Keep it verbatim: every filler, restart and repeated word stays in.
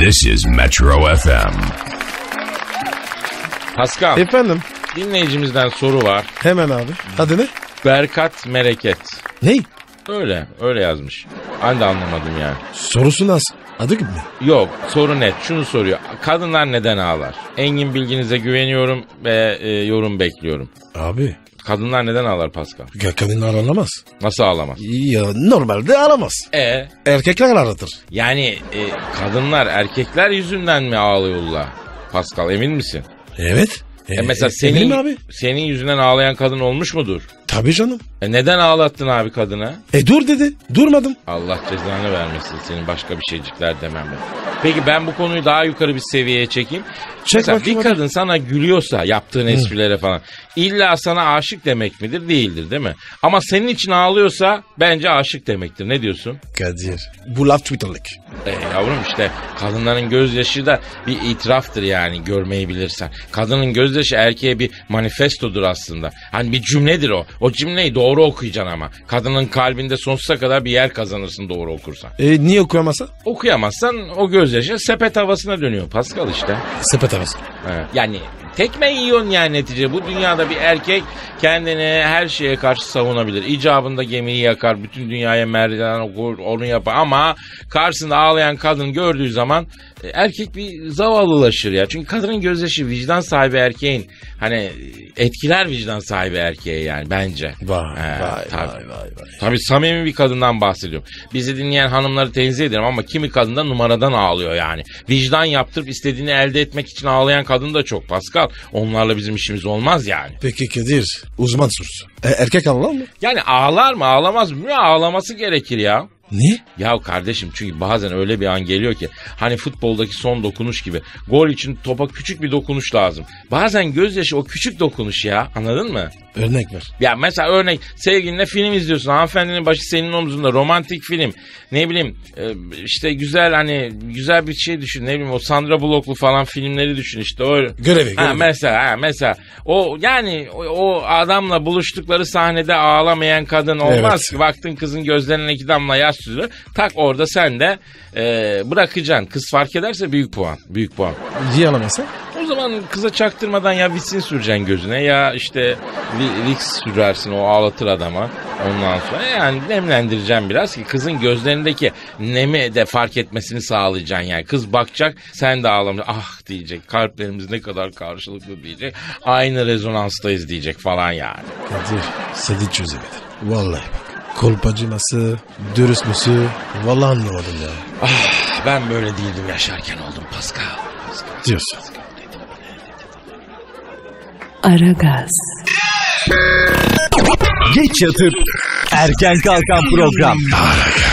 This is Metro F M. Pascal. Efendim? Dinleyicimizden soru var. Hemen abi. Adı ne? Berkat Mereket. Ne? Öyle, öyle yazmış. Ben de anlamadım yani. Sorusu nasıl? Adı gibi mi? Yok, soru net. Şunu soruyor. Kadınlar neden ağlar? Engin bilginize güveniyorum ve e, yorum bekliyorum. Abi. Kadınlar neden ağlar Pascal? Ya kadınlar ağlamaz. Nasıl ağlamaz? Ya normalde ağlamaz. E Erkekler ağlatır. yani e, kadınlar erkekler yüzünden mi ağlıyorlar? Pascal, emin misin? Evet. E, mesela e, senin eminim abi. senin yüzünden ağlayan kadın olmuş mudur? Tabii canım. E neden ağlattın abi kadını? E dur dedi. Durmadım. Allah cezanı vermesin, senin başka bir şeycikler demem ben. Peki ben bu konuyu daha yukarı bir seviyeye çekeyim. Çek Mesela bakayım bir hadi. kadın sana gülüyorsa yaptığın esprilere falan, illa sana aşık demek midir? Değildir, değil mi? Ama senin için ağlıyorsa bence aşık demektir. Ne diyorsun? Kadir. Bu laf Twitter'lık. E yavrum, işte kadınların gözyaşı da bir itiraftır yani, görmeyi bilirsen. Kadının gözyaşı erkeğe bir manifestodur aslında. Hani bir cümledir o. O cümleyi doğru okuyacaksın ama. Kadının kalbinde sonsuza kadar bir yer kazanırsın doğru okursan. E niye okuyamazsa? Okuyamazsan o gözyaşı sepet havasına dönüyor Pascal işte. Sepet havası. Evet. Yani tekme yiyorsun yani netice. Bu dünyada bir erkek kendini her şeye karşı savunabilir. İcabında gemiyi yakar, bütün dünyaya merdiven okur, onu yapar. Ama karşısında ağlayan kadın gördüğü zaman e, erkek bir zavallılaşır ya. Çünkü kadının gözyaşı vicdan sahibi erkeğin, hani etkiler vicdan sahibi erkeğe yani bence. Vay He, vay, tabii. vay vay vay. Tabii samimi bir kadından bahsediyorum. Bizi dinleyen hanımları tenzih ederim ama kimi kadın da numaradan ağlıyor yani. Vicdan yaptırıp istediğini elde etmek için ağlayan kadın da çok Pascal. Onlarla bizim işimiz olmaz yani. Peki Kadir. Uzman sorusu. E, erkek ağlar mı? Yani ağlar mı ağlamaz mı? Ya ağlaması gerekir ya. Niye? Ya kardeşim, çünkü bazen öyle bir an geliyor ki hani futboldaki son dokunuş gibi, gol için topa küçük bir dokunuş lazım. Bazen gözyaşı o küçük dokunuş ya, anladın mı? Örnek ver. Ya mesela örnek, sevgilinle film izliyorsun, hanımefendinin başı senin omzunda, romantik film, ne bileyim işte güzel, hani güzel bir şey düşün, ne bileyim o Sandra Bullock'lu falan filmleri düşün işte öyle. Görevi, ha, görevi. mesela ha, mesela o yani o, o adamla buluştukları sahnede ağlamayan kadın olmaz Evet. ki. Baktın kızın gözlerine iki damla yaş süzülür, tak orada sen de e, bırakacaksın. Kız fark ederse büyük puan, büyük puan. Niye ağlamazsa? O zaman kıza çaktırmadan ya vitsin süreceksin gözüne, ya işte Vicks sürersin, o ağlatır adama. Ondan sonra yani nemlendireceğim biraz ki kızın gözlerindeki nemi de fark etmesini sağlayacaksın yani. Kız bakacak, sen de ağlamayacaksın. Ah diyecek, kalplerimiz ne kadar karşılıklı diyecek. Aynı rezonanstayız diyecek falan yani. Kadir seni çözemedim. Vallahi bak. Kolpacı nasıl, dürüst müsü, vallahi anlamadım ya. Ah, ben böyle değildim yaşarken oldum Pascal. Pascal. Diyorsun. Aragaz. Geç yatıp erken kalkan program. Aragaz.